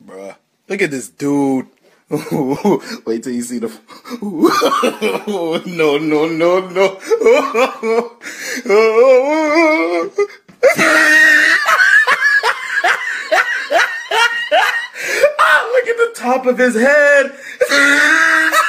Bruh. Look at this dude. Wait till you see the... No, no, no, no. Look at the top of his head.